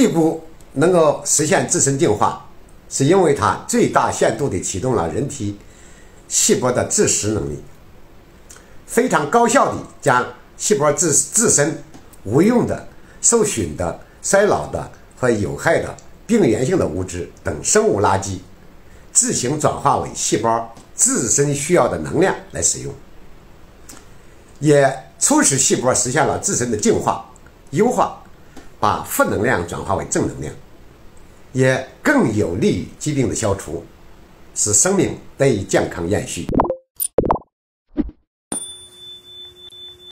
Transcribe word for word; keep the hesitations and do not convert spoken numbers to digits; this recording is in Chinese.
步能够实现自身进化，是因为它最大限度地启动了人体细胞的自食能力，非常高效地将细胞自自身无用的、受损的、衰老的和有害的病原性的物质等生物垃圾自行转化为细胞自身需要的能量来使用，也促使细胞实现了自身的净化、优化，把负能量转化为正能量，也更有利于疾病的消除，使生命得以健康延续。